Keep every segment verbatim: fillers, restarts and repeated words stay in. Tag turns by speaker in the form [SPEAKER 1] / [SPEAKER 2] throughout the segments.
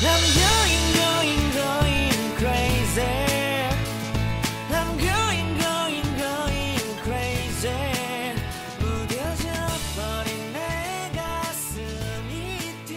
[SPEAKER 1] I'm going going going crazy I'm going going going crazy 무뎌져 버린 내 가슴이 뛰어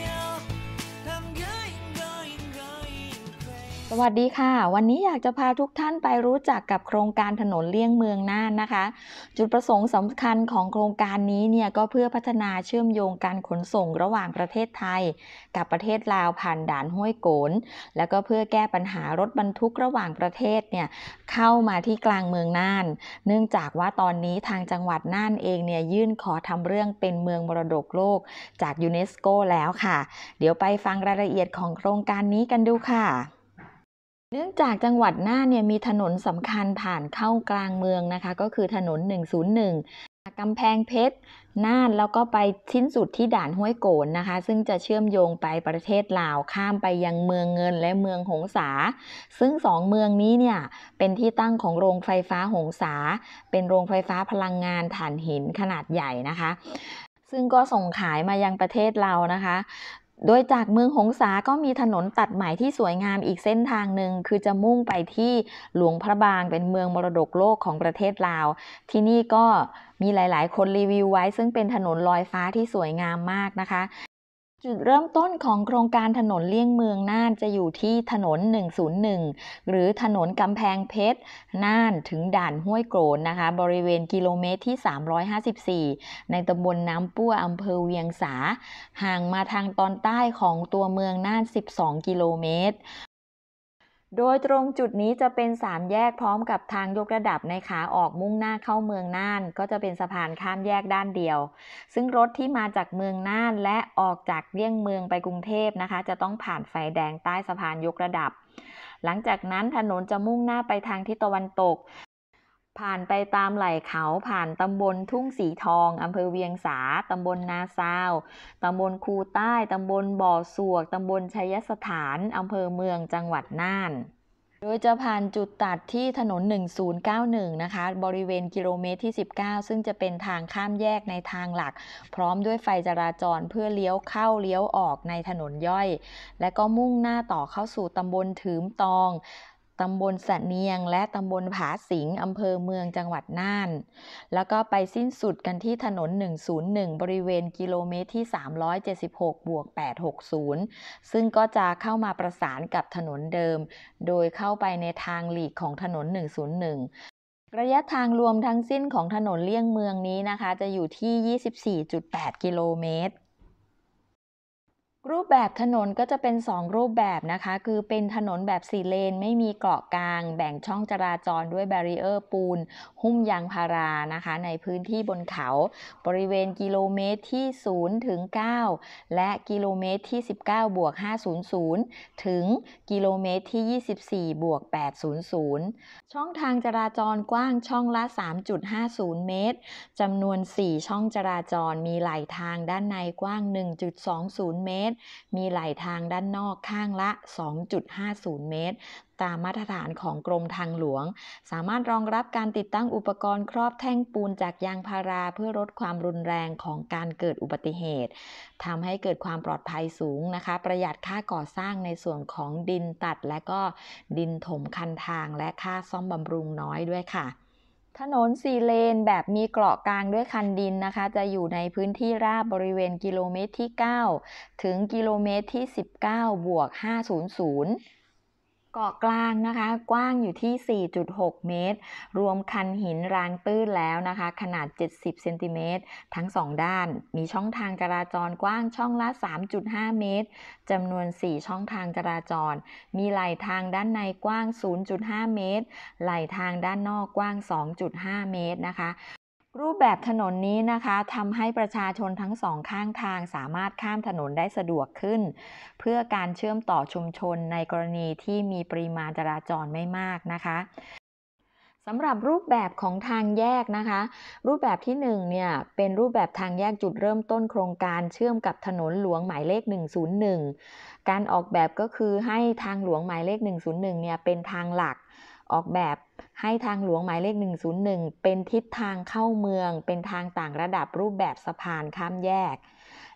[SPEAKER 1] I'm going going going crazy
[SPEAKER 2] สวัสดีค่ะวันนี้อยากจะพาทุกท่านไปรู้จักกับโครงการถนนเลี่ยงเมืองน่านนะคะจุดประสงค์สำคัญของโครงการนี้เนี่ยก็เพื่อพัฒนาเชื่อมโยงการขนส่งระหว่างประเทศไทยกับประเทศลาวผ่านด่านห้วยโกนแล้วก็เพื่อแก้ปัญหารถบรรทุกระหว่างประเทศเนี่ยเข้ามาที่กลางเมืองน่านเนื่องจากว่าตอนนี้ทางจังหวัดน่านเองเนี่ยยื่นขอทำเรื่องเป็นเมืองมรดกโลกจากยูเนสโกแล้วค่ะเดี๋ยวไปฟังรายละเอียดของโครงการนี้กันดูค่ะเนื่องจากจังหวัดน่านเนี่ยมีถนนสำคัญผ่านเข้ากลางเมืองนะคะก็คือถนนหนึ่งศูนย์หนึ่งกำแพงเพชรน่านแล้วก็ไปสิ้นสุดที่ด่านห้วยโกนนะคะซึ่งจะเชื่อมโยงไปประเทศลาวข้ามไปยังเมืองเงินและเมืองหงสาซึ่งสองเมืองนี้เนี่ยเป็นที่ตั้งของโรงไฟฟ้าหงสาเป็นโรงไฟฟ้าพลังงานถ่านหินขนาดใหญ่นะคะซึ่งก็ส่งขายมายังประเทศเรานะคะโดยจากเมืองหงสาก็มีถนนตัดใหม่ที่สวยงามอีกเส้นทางหนึ่งคือจะมุ่งไปที่หลวงพระบางเป็นเมืองมรดกโลกของประเทศลาวที่นี่ก็มีหลายๆคนรีวิวไว้ซึ่งเป็นถนนลอยฟ้าที่สวยงามมากนะคะจุดเริ่มต้นของโครงการถนนเลี่ยงเมืองน่านจะอยู่ที่ถนนหนึ่งศูนย์หนึ่งหรือถนนกำแพงเพชรน่านถึงด่านห้วยโกนนะคะบริเวณกิโลเมตรที่สามร้อยห้าสิบสี่ในตำบลน้ำปั้วอำเภอเวียงสาห่างมาทางตอนใต้ของตัวเมืองน่านสิบสองกิโลเมตรโดยตรงจุดนี้จะเป็นสามแยกพร้อมกับทางยกระดับในขาออกมุ่งหน้าเข้าเมืองน่านก็จะเป็นสะพานข้ามแยกด้านเดียวซึ่งรถที่มาจากเมืองน่านและออกจากเลี่ยงเมืองไปกรุงเทพนะคะจะต้องผ่านไฟแดงใต้สะพานยกระดับหลังจากนั้นถนนจะมุ่งหน้าไปทางทิศตะวันตกผ่านไปตามไหล่เขาผ่านตำบลทุ่งสีทองอำเภอเวียงสาตำบลนาซาวตำบลคูใต้ตำบลบ่อสวกตำบลชัยสถานอำเภอเมืองจังหวัดน่านโดยจะผ่านจุดตัดที่ถนนหนึ่งศูนย์เก้าหนึ่งนะคะบริเวณกิโลเมตรที่สิบเก้าซึ่งจะเป็นทางข้ามแยกในทางหลักพร้อมด้วยไฟจราจรเพื่อเลี้ยวเข้าเลี้ยวออกในถนนย่อยและก็มุ่งหน้าต่อเข้าสู่ตำบลถืมตองตำบลสะเนียงและตำบลผาสิงอำเภอเมืองจังหวัดน่านแล้วก็ไปสิ้นสุดกันที่ถนนหนึ่งศูนย์หนึ่งบริเวณกิโลเมตรที่สามร้อยเจ็ดสิบหกบวกแปดร้อยหกสิบซึ่งก็จะเข้ามาประสานกับถนนเดิมโดยเข้าไปในทางหลีกของถนนหนึ่งศูนย์หนึ่งระยะทางรวมทั้งสิ้นของถนนเลี่ยงเมืองนี้นะคะจะอยู่ที่ ยี่สิบสี่จุดแปด กิโลเมตรรูปแบบถนนก็จะเป็นสองรูปแบบนะคะคือเป็นถนนแบบสี่เลนไม่มีเกาะกลางแบ่งช่องจราจรด้วยแบรีเออร์ปูนหุ้มยางพารานะคะในพื้นที่บนเขาบริเวณกิโลเมตรที่ศูนย์ถึงเก้าและกิโลเมตรที่สิบเก้าบวกห้าร้อยถึงกิโลเมตรที่ยี่สิบสี่บวกแปดร้อยช่องทางจราจรกว้างช่องละ สามจุดห้าศูนย์ เมตรจำนวนสี่ช่องจราจรมีไหล่ทางด้านในกว้าง หนึ่งจุดสองศูนย์ เมตรมีไหล่ทางด้านนอกข้างละ สองจุดห้าศูนย์ เมตรตามมาตรฐานของกรมทางหลวงสามารถรองรับการติดตั้งอุปกรณ์ครอบแท่งปูนจากยางพาราเพื่อลดความรุนแรงของการเกิดอุบัติเหตุทำให้เกิดความปลอดภัยสูงนะคะประหยัดค่าก่อสร้างในส่วนของดินตัดและก็ดินถมคันทางและค่าซ่อมบำรุงน้อยด้วยค่ะถนนสี่เลนแบบมีเกราะกลางด้วยคันดินนะคะจะอยู่ในพื้นที่ราบบริเวณกิโลเมตรที่เก้าถึงกิโลเมตรที่สิบเก้าบวกห้าร้อยเกาะกลางนะคะกว้างอยู่ที่ สี่จุดหก เมตรรวมคันหินรางตื้นแล้วนะคะขนาดเจ็ดสิบเซนติเมตรทั้งสองด้านมีช่องทางจราจรกว้างช่องละ สามจุดห้า เมตรจำนวนสี่ช่องทางจราจรมีไหล่ทางด้านในกว้าง ศูนย์จุดห้า เมตรไหล่ทางด้านนอกกว้าง สองจุดห้า เมตรนะคะรูปแบบถนนนี้นะคะทำให้ประชาชนทั้งสองข้างทางสามารถข้ามถนนได้สะดวกขึ้นเพื่อการเชื่อมต่อชุมชนในกรณีที่มีปริมาณจราจรไม่มากนะคะสำหรับรูปแบบของทางแยกนะคะรูปแบบที่หนึ่งเนี่ยเป็นรูปแบบทางแยกจุดเริ่มต้นโครงการเชื่อมกับถนนหลวงหมายเลขหนึ่งศูนย์หนึ่งการออกแบบก็คือให้ทางหลวงหมายเลขหนึ่งศูนย์หนึ่งเนี่ยเป็นทางหลักออกแบบให้ทางหลวงหมายเลขหนึ่งศูนย์หนึ่งเป็นทิศทางเข้าเมืองเป็นทางต่างระดับรูปแบบสะพานข้ามแยก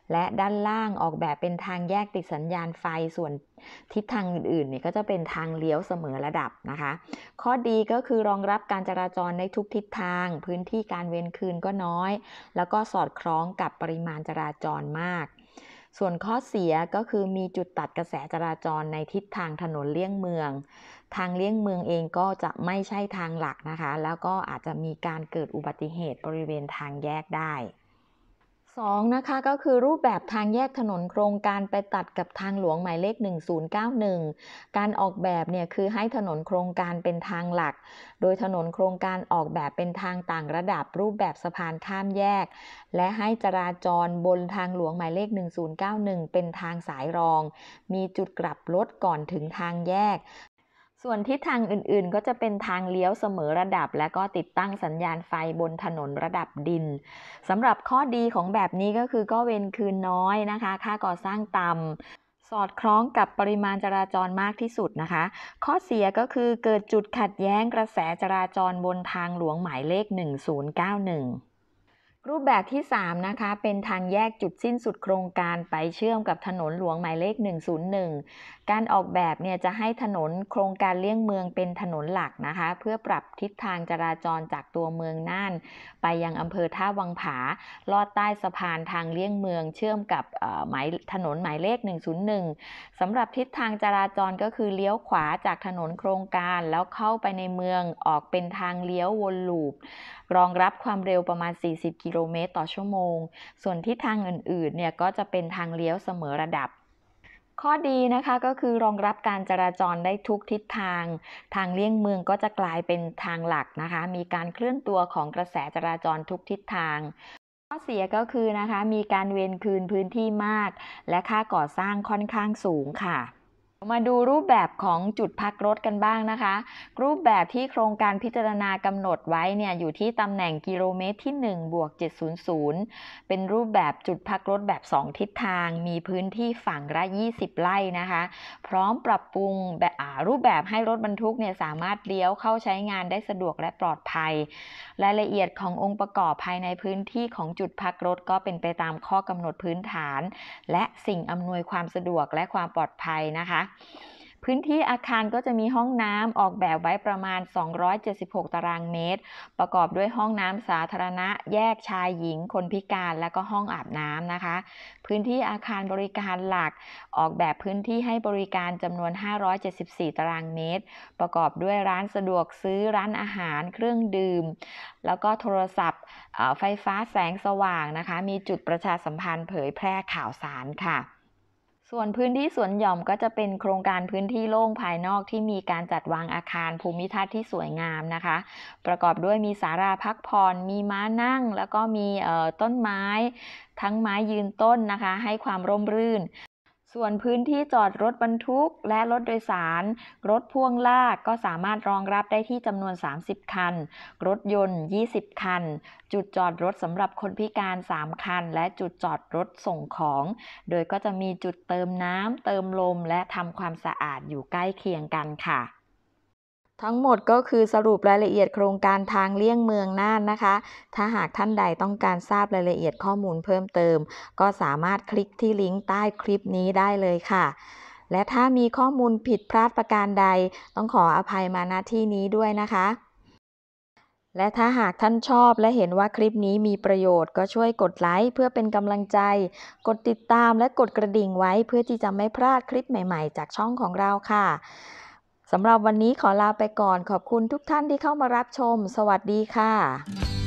[SPEAKER 2] และด้านล่างออกแบบเป็นทางแยกติดสัญญาณไฟส่วนทิศทางอื่นๆเนี่ยก็จะเป็นทางเลี้ยวเสมอระดับนะคะข้อดีก็คือรองรับการจราจรในทุกทิศทางพื้นที่การเว้นคืนก็น้อยแล้วก็สอดคล้องกับปริมาณจราจรมากส่วนข้อเสียก็คือมีจุดตัดกระแสจราจรในทิศทางถนนเลี่ยงเมืองทางเลี่ยงเมืองเองก็จะไม่ใช่ทางหลักนะคะแล้วก็อาจจะมีการเกิดอุบัติเหตุบริเวณทางแยกได้สองนะคะก็คือรูปแบบทางแยกถนนโครงการไปตัดกับทางหลวงหมายเลขหนึ่งศูนย์เก้าหนึ่งการออกแบบเนี่ยคือให้ถนนโครงการเป็นทางหลักโดยถนนโครงการออกแบบเป็นทางต่างระดับรูปแบบสะพานข้ามแยกและให้จราจรบนทางหลวงหมายเลขหนึ่งศูนย์เก้าหนึ่งเป็นทางสายรองมีจุดกลับรถก่อนถึงทางแยกส่วนทิศทางอื่นๆก็จะเป็นทางเลี้ยวเสมอระดับและก็ติดตั้งสัญญาณไฟบนถนนระดับดินสำหรับข้อดีของแบบนี้ก็คือก็เว้นคืนน้อยนะคะค่าก่อสร้างต่ำสอดคล้องกับปริมาณจราจรมากที่สุดนะคะข้อเสียก็คือเกิดจุดขัดแย้งกระแสจราจรบนทางหลวงหมายเลขหนึ่งศูนย์เก้าหนึ่งรูปแบบที่สามนะคะเป็นทางแยกจุดสิ้นสุดโครงการไปเชื่อมกับถนนหลวงหมายเลขหนึ่งศูนย์หนึ่งการออกแบบเนี่ยจะให้ถนนโครงการเลี่ยงเมืองเป็นถนนหลักนะคะเพื่อปรับทิศทางจราจรจากตัวเมืองน่านไปยังอำเภอท่าวังผาลอดใต้สะพานทางเลี่ยงเมืองเชื่อมกับหมายถนนหมายเลขหนึ่งศูนย์หนึ่งสำหรับทิศทางจราจรก็คือเลี้ยวขวาจากถนนโครงการแล้วเข้าไปในเมืองออกเป็นทางเลี้ยววนลูปรองรับความเร็วประมาณสี่สิบกิโลเมตรต่อชั่วโมงส่วนทิศทางอื่นๆเนี่ยก็จะเป็นทางเลี้ยวเสมอระดับข้อดีนะคะก็คือรองรับการจราจรได้ทุกทิศทางทางเลี่ยงเมืองก็จะกลายเป็นทางหลักนะคะมีการเคลื่อนตัวของกระแสจราจรทุกทิศทางข้อเสียก็คือนะคะมีการเวรคืนพื้นที่มากและค่าก่อสร้างค่อนข้างสูงค่ะมาดูรูปแบบของจุดพักรถกันบ้างนะคะรูปแบบที่โครงการพิจารณากำหนดไว้เนี่ยอยู่ที่ตำแหน่งกิโลเมตรที่หนึ่งบวกเจ็ดร้อยเป็นรูปแบบจุดพักรถแบบสองทิศทางมีพื้นที่ฝั่งละยี่สิบไร่นะคะพร้อมปรับปรุงแบบรูปแบบให้รถบรรทุกเนี่ยสามารถเลี้ยวเข้าใช้งานได้สะดวกและปลอดภัยรายละเอียดขององค์ประกอบภายในพื้นที่ของจุดพักรถก็เป็นไปตามข้อกำหนดพื้นฐานและสิ่งอำนวยความสะดวกและความปลอดภัยนะคะพื้นที่อาคารก็จะมีห้องน้ำออกแบบไว้ประมาณสองร้อยเจ็ดสิบหกตารางเมตรประกอบด้วยห้องน้ำสาธารณะแยกชายหญิงคนพิการและก็ห้องอาบน้ำนะคะพื้นที่อาคารบริการหลักออกแบบพื้นที่ให้บริการจำนวนห้าร้อยเจ็ดสิบสี่ตารางเมตรประกอบด้วยร้านสะดวกซื้อร้านอาหารเครื่องดื่มแล้วก็โทรศัพท์ไฟฟ้าแสงสว่างนะคะมีจุดประชาสัมพันธ์เผยแพร่ข่าวสารค่ะส่วนพื้นที่สวนหย่อมก็จะเป็นโครงการพื้นที่โล่งภายนอกที่มีการจัดวางอาคารภูมิทัศน์ที่สวยงามนะคะประกอบด้วยมีศาลาพักผ่อนมีม้านั่งแล้วก็มีต้นไม้ทั้งไม้ยืนต้นนะคะให้ความร่มรื่นส่วนพื้นที่จอดรถบรรทุกและรถโดยสารรถพ่วงลากก็สามารถรองรับได้ที่จำนวนสามสิบคันรถยนต์ยี่สิบคันจุดจอดรถสำหรับคนพิการสามคันและจุดจอดรถส่งของโดยก็จะมีจุดเติมน้ำเติมลมและทำความสะอาดอยู่ใกล้เคียงกันค่ะทั้งหมดก็คือสรุปรายละเอียดโครงการทางเลี่ยงเมืองน่านนะคะถ้าหากท่านใดต้องการทราบรายละเอียดข้อมูลเพิ่มเติมก็สามารถคลิกที่ลิงก์ใต้คลิปนี้ได้เลยค่ะและถ้ามีข้อมูลผิดพลาดประการใดต้องขออภัยมาณที่นี้ด้วยนะคะและถ้าหากท่านชอบและเห็นว่าคลิปนี้มีประโยชน์ก็ช่วยกดไลค์เพื่อเป็นกำลังใจกดติดตามและกดกระดิ่งไว้เพื่อที่จะไม่พลาดคลิปใหม่ๆจากช่องของเราค่ะสำหรับวันนี้ขอลาไปก่อนขอบคุณทุกท่านที่เข้ามารับชมสวัสดีค่ะ